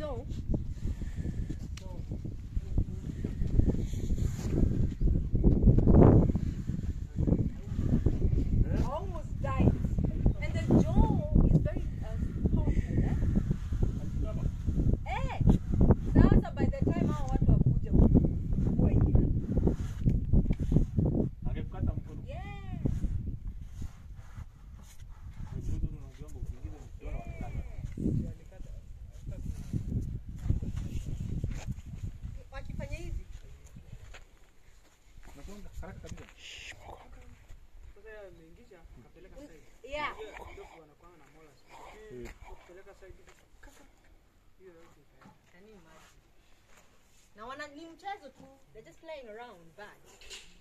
So almost died. And the jaw is very powerful, eh? Sasa by the time hao watu wakuja kwa hivi. Angekata mkono. Yes. Wakifanya hivi. Nasonga haraka kabisa. Sasa ameingisha akapeleka side. Yeah. Ndio wanakuwa na mola. Kupeleka side kaka. Hiyo yote ikaenda. Can you imagine? Na wana ni mchezo tu. They're just playing around, but